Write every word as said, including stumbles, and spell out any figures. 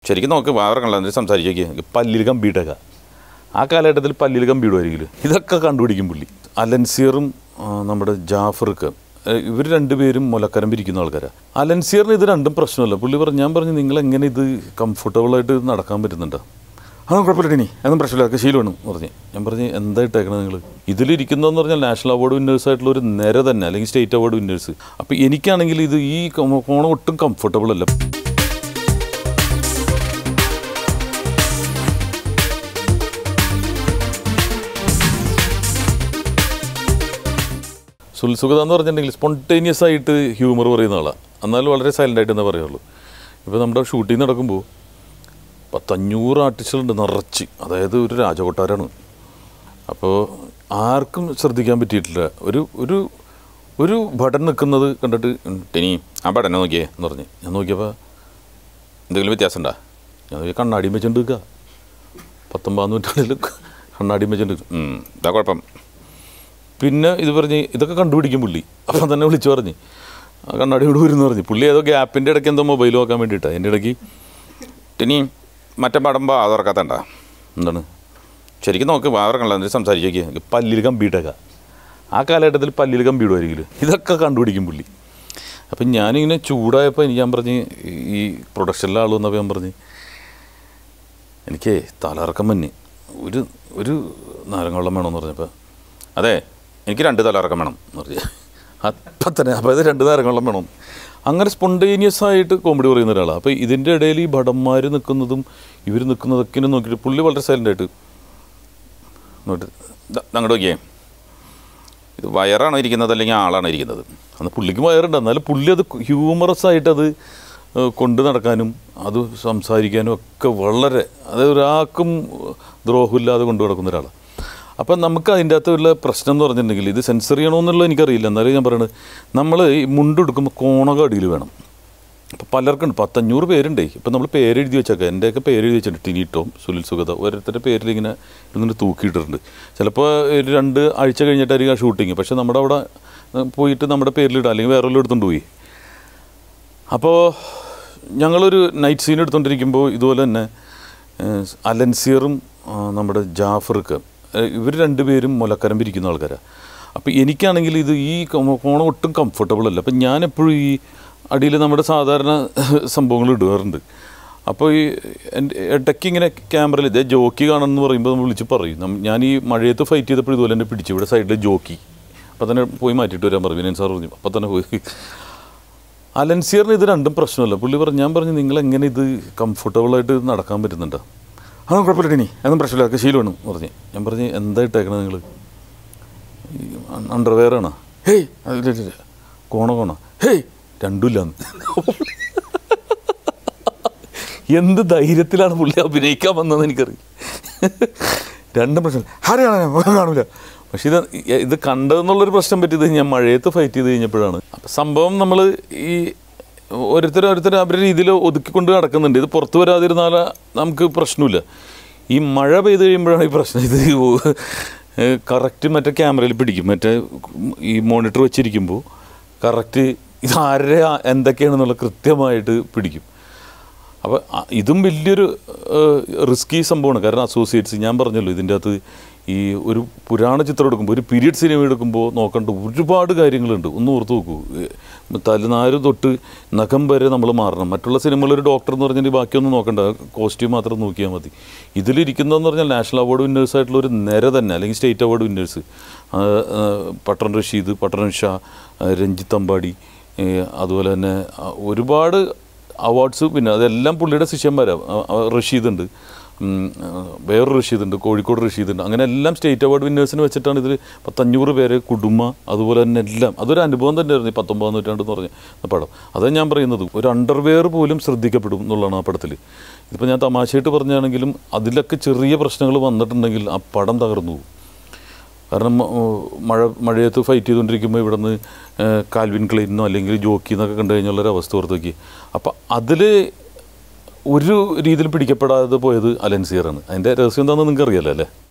ശരിക്കും നമുക്ക് വേറെ കണ്ടു സംസാരിക്കുക പല്ലിൽ കമ്പിയിട്ടേക്ക ആ കാലഘട്ടത്തിൽ പല്ലിൽ കമ്പിയിടുമായിരിക്കും ഇതൊക്കെ കണ്ടുപിടിക്കും പുള്ളി. അലൻസിയറും നമ്മുടെ ജാഫർക്ക് ഇവർ രണ്ടുപേരും മുലക്കരം പിരിക്കുന്ന ആൾക്കാരാണ്. അലൻസിയറിന് ഇത് രണ്ടും പ്രശ്നമല്ല. പുള്ളി പറഞ്ഞു, ഞാൻ പറഞ്ഞു നിങ്ങൾ എങ്ങനെ ഇത് കംഫർട്ടബിളായിട്ട് നടക്കാൻ പറ്റുന്നുണ്ടോ? അതൊന്നും കുഴപ്പമില്ല, ഇനി അതൊന്നും പ്രശ്നമില്ല, ശീലമാണ് പറഞ്ഞു. ഞാൻ പറഞ്ഞു എന്തായിട്ടേക്കണം നിങ്ങൾ ഇതിലിരിക്കുന്നതെന്ന് പറഞ്ഞാൽ നാഷണൽ അവാർഡ് വിന്നേഴ്സായിട്ടുള്ള ഒരു നിര തന്നെ, അല്ലെങ്കിൽ സ്റ്റേറ്റ് അവാർഡ് വിന്നേഴ്സ്. അപ്പോൾ എനിക്കാണെങ്കിൽ ഇത് ഈ കോണം ഒട്ടും കംഫർട്ടബിൾ അല്ല. സുൽസുഖത എന്ന് പറഞ്ഞിട്ടുണ്ടെങ്കിൽ സ്പോണ്ടേനിയസ് ആയിട്ട് ഹ്യൂമർ പറയുന്ന ആളാണ്, എന്നാലും വളരെ സൈലൻ്റായിട്ട് എന്നേ പറയുള്ളൂ. ഇപ്പോൾ നമ്മുടെ ഷൂട്ടിങ് നടക്കുമ്പോൾ പത്തഞ്ഞൂറ് ആർട്ടിസ്റ്റുകളുണ്ട് നിറച്ച്, അതായത് ഒരു രാജകൊട്ടാരമാണ്. അപ്പോൾ ആർക്കും ശ്രദ്ധിക്കാൻ പറ്റിയിട്ടില്ല. ഒരു ഒരു ഒരു ഭടൻ നിൽക്കുന്നത് കണ്ടിട്ട് ടെനി ആ ഭടനെ നോക്കിയേ എന്ന് പറഞ്ഞ് ഞാൻ നോക്കിയപ്പോൾ എന്തെങ്കിലും വ്യത്യാസം ഉണ്ടാ? ഞാൻ നോക്കിയാൽ കണ്ണാടിയും വെച്ചുകൊണ്ട് നിൽക്കുക. പത്തൊമ്പതാം നൂറ്റാണ്ടിൽ കണ്ണാടിയും വെച്ചുകൊണ്ട് ഇതാ കുഴപ്പം. പിന്നെ ഇത് പറഞ്ഞ് ഇതൊക്കെ കണ്ടുപിടിക്കും പുള്ളി. അപ്പം തന്നെ വിളിച്ചു പറഞ്ഞ് കണ്ണാടി ഇവിടെ വരുന്നു പറഞ്ഞ്. പുള്ളി ഏതോ ഗ്യാപ്പിൻ്റെ ഇടയ്ക്ക് എന്തോ മൊബൈൽ നോക്കാൻ വേണ്ടിയിട്ടാണ്. എൻ്റെ ഇടയ്ക്ക് ഇനി മറ്റേ പടമ്പോൾ അതുറക്കാത്തണ്ട എന്താണ് ശരിക്കും നമുക്ക് വേറെ കണ്ടു സംസാരിക്കുക പല്ലിൽ കമ്പിയിട്ടേക്ക ആ കാലഘട്ടത്തിൽ പല്ലിൽ കമ്പിയിടുമായിരിക്കും ഇതൊക്കെ കണ്ടുപിടിക്കും പുള്ളി. അപ്പം ഞാനിങ്ങനെ ചൂടായപ്പോൾ എനിക്ക് ഞാൻ പറഞ്ഞ് ഈ പ്രൊഡക്ഷനിലെ ആൾ വന്നപ്പോൾ ഞാൻ പറഞ്ഞ് എനിക്ക് തലയിറക്കം മഞ്ഞ് ഒരു ഒരു നാരങ്ങ വെള്ളം വേണമെന്ന് പറഞ്ഞപ്പോൾ അതെ എനിക്ക് രണ്ട് തലയിറക്കം വേണം എന്ന് പറഞ്ഞു. അപ്പം തന്നെ അപ്പോൾ ഇത് രണ്ട് നാരങ്ങ വെള്ളം വേണം. അങ്ങനെ സ്പോണ്ടേനിയസ് ആയിട്ട് കോമഡി പറയുന്ന ഒരാളാണ്. അപ്പോൾ ഇതിൻ്റെ ഇടയിൽ ഈ ഭടന്മാർ നിൽക്കുന്നതും ഇവർ നിൽക്കുന്നതൊക്കെ നോക്കിയിട്ട് പുള്ളി വളരെ സൈലൻ്റായിട്ട് നോട്ട് അങ്ങോട്ട് നോക്കിയേ ഇത് വയറാണ് ഇരിക്കുന്നത് അല്ലെങ്കിൽ ആളാണ് ഇരിക്കുന്നത്. അന്ന് പുള്ളിക്ക് വയറുണ്ട്, എന്നാലും പുള്ളി അത് ഹ്യൂമറസ് ആയിട്ടത് കൊണ്ട് നടക്കാനും അത് സംസാരിക്കാനും ഒക്കെ വളരെ, അതായത് ഒരാൾക്കും ദ്രോഹമില്ലാതെ കൊണ്ടു നടക്കുന്ന ഒരാളാണ്. അപ്പം നമുക്ക് അതിൻ്റെ അകത്തുള്ള പ്രശ്നം എന്ന് പറഞ്ഞിട്ടുണ്ടെങ്കിൽ ഇത് സെൻസർ ചെയ്യണമെന്നുള്ളത് എനിക്കറിയില്ല, എന്നാലും ഞാൻ പറയുന്നത് നമ്മൾ ഈ മുണ്ടെടുക്കുമ്പോൾ കോണക അടിയിൽ വേണം. അപ്പോൾ പലർക്കുണ്ട്, പത്തഞ്ഞൂറ് പേരുണ്ടേ. ഇപ്പം നമ്മൾ പേരെഴുതി വെച്ചേക്കാം, എൻ്റെയൊക്കെ പേരെഴുതി വെച്ചിട്ടുണ്ട്. ടിനിട്ടോം, സുനിൽ സുഗത, ഓരോരുത്തരുടെ പേരിൽ ഇങ്ങനെ ഇരുന്നിട്ട് തൂക്കിയിട്ടിട്ടുണ്ട്. ചിലപ്പോൾ ഒരു രണ്ട് ആഴ്ച കഴിഞ്ഞിട്ടായിരിക്കും ആ ഷൂട്ടിങ്, പക്ഷേ നമ്മുടെ അവിടെ പോയിട്ട് നമ്മുടെ പേരിലിടാം, അല്ലെങ്കിൽ വേറെ വല്ലതും എടുത്തുകൊണ്ട് പോയി. അപ്പോൾ ഞങ്ങളൊരു നൈറ്റ് സീൻ എടുത്തുകൊണ്ടിരിക്കുമ്പോൾ ഇതുപോലെ തന്നെ അലൻസിയറും നമ്മുടെ ജാഫർക്ക് ഇവർ രണ്ടുപേരും മുലക്കരം പിരിക്കുന്ന ആൾക്കാരാണ്. അപ്പോൾ എനിക്കാണെങ്കിൽ ഇത് ഈ കോണം ഒട്ടും കംഫർട്ടബിൾ അല്ല. അപ്പം ഞാനെപ്പോഴും ഈ അടിയിൽ നമ്മുടെ സാധാരണ സംഭവങ്ങൾ ഇടാറുണ്ട്. അപ്പോൾ ഈ എൻ്റെ ഇടയ്ക്ക് ഇങ്ങനെ ക്യാമറയിൽ ഇതേ ജോക്കി കാണണമെന്ന് പറയുമ്പോൾ നമ്മൾ വിളിച്ച് പറയും. ഞാൻ ഈ മഴയത്ത് ഫൈറ്റ് ചെയ്തപ്പോൾ ഇതുപോലെ തന്നെ പിടിച്ചു ഇവിടെ സൈഡിൽ ജോക്കി. അപ്പോൾ തന്നെ പോയി മാറ്റിയിട്ട് വരാൻ പറഞ്ഞു. വിനയൻ സാർ പറഞ്ഞു. അപ്പോൾ തന്നെ പോയി. അലൻസിയറിന് ഇത് രണ്ടും പ്രശ്നമല്ല. പുള്ളി പറഞ്ഞു, ഞാൻ പറഞ്ഞു നിങ്ങൾ എങ്ങനെ ഇത് കംഫർട്ടബിളായിട്ട് നടക്കാൻ പറ്റുന്നുണ്ടോ? അതൊന്നും കുഴപ്പമില്ല, ഇനി അതൊന്നും പ്രശ്നമില്ല, ശീലമാണ് പറഞ്ഞു. ഞാൻ പറഞ്ഞ് എന്തായിട്ടേക്കണം നിങ്ങൾ അണ്ടർവെയറാണ്? ഹേയ് അതില്ല കോണ കോണ ഹേയ് രണ്ടുമില്ലാന്ന്. എന്ത് ധൈര്യത്തിലാണ് പുള്ളി അഭിനയിക്കാൻ വന്നതെന്ന് എനിക്കറിയില്ല. രണ്ടും പ്രശ്നം ആരെയാണ് കാണില്ല. പക്ഷേ ഇത് ഇത് കണ്ടതെന്നുള്ളൊരു പ്രശ്നം പറ്റിയത് ഞാൻ മഴയത്ത് ഫൈറ്റ് ചെയ്ത് കഴിഞ്ഞപ്പോഴാണ്. അപ്പം സംഭവം നമ്മൾ ഈ ഓരോരുത്തർ ഓരോരുത്തർ അവരുടെ രീതിയിൽ ഒതുക്കിക്കൊണ്ട് നടക്കുന്നുണ്ട്. ഇത് പുറത്ത് വരാതിരുന്നാൽ നമുക്ക് പ്രശ്നമില്ല. ഈ മഴ പെയ്ത് കഴിയുമ്പോഴാണ് ഈ പ്രശ്നം. ഇത് കറക്റ്റ് മറ്റേ ക്യാമറയിൽ പിടിക്കും, മറ്റേ ഈ മോണിറ്റർ വെച്ചിരിക്കുമ്പോൾ കറക്റ്റ് ഇതാരെ എന്തൊക്കെയാണെന്നുള്ള കൃത്യമായിട്ട് പിടിക്കും. അപ്പോൾ ഇതും വലിയൊരു റിസ്കി സംഭവമാണ്. കാരണം അസോസിയേറ്റ്സ് ഞാൻ പറഞ്ഞല്ലോ ഇതിൻ്റെ അകത്ത് ഈ ഒരു പുരാണ ചിത്രം എടുക്കുമ്പോൾ ഒരു പീരിയഡ് സിനിമ എടുക്കുമ്പോൾ നോക്കേണ്ട ഒരുപാട് കാര്യങ്ങളുണ്ട്. ഒന്ന് ഓർത്ത് നോക്കൂ, തലനാര് തൊട്ട് നഖം വരെ നമ്മൾ മാറണം. മറ്റുള്ള സിനിമകൾ ഒരു ഡോക്ടർ എന്ന് പറഞ്ഞാൽ ബാക്കിയൊന്നും നോക്കണ്ട, കോസ്റ്റ്യൂം മാത്രം നോക്കിയാൽ മതി. ഇതിലിരിക്കുന്നതെന്ന് പറഞ്ഞാൽ നാഷണൽ അവാർഡ് വിന്നേഴ്സായിട്ടുള്ള ഒരു നിര തന്നെ, അല്ലെങ്കിൽ state award winners. Pattanam Rasheed, Pattanam Shah, Ranjith Ambadi, അതുപോലെ തന്നെ ഒരുപാട് അവാർഡ്സ്. പിന്നെ അതെല്ലാം പുള്ളിയുടെ ശിഷ്യന്മാരാണ്. റഷീദുണ്ട്, വേറൊരു റഷീദുണ്ട്, കോഴിക്കോട് റഷീദുണ്ട്. അങ്ങനെ എല്ലാം സ്റ്റേറ്റ് അവാർഡ് വിന്നേഴ്സിന് വെച്ചിട്ടാണ് ഇതിൽ പത്തഞ്ഞൂറ് പേര് കുടുംബ, അതുപോലെ തന്നെ എല്ലാം. അതൊരു അനുഭവം തന്നെയായിരുന്നു ഈ പത്തൊമ്പതാം നൂറ്റാണ്ടെന്ന് പറഞ്ഞ പടം. അതാണ് ഞാൻ പറയുന്നത്, ഒരു അണ്ടർവെയർ പോലും ശ്രദ്ധിക്കപ്പെടും എന്നുള്ളതാണ് ആ പടത്തിൽ. ഇതിപ്പോൾ ഞാൻ തമാശയായിട്ട് പറഞ്ഞാണെങ്കിലും അതിലൊക്കെ ചെറിയ പ്രശ്നങ്ങൾ വന്നിട്ടുണ്ടെങ്കിൽ ആ പടം തകർന്നു പോകും. കാരണം മഴ മഴയത്ത് ഫൈറ്റ് ചെയ്തുകൊണ്ടിരിക്കുമ്പോൾ ഇവിടെ നിന്ന് കാൽവിൻ ക്ലെയിനോ അല്ലെങ്കിൽ ജോക്കി എന്നൊക്കെ കണ്ടു കഴിഞ്ഞുള്ളൊരവസ്ഥ ഓർത്ത് നോക്കി. അപ്പം അതിൽ ഒരു രീതിയിൽ പിടിക്കപ്പെടാതെ പോയത് അലൻസിയറാണ്. അതിൻ്റെ രഹസ്യം എന്താണെന്ന് നിങ്ങൾക്ക് അറിയാമല്ലോ അല്ലേ?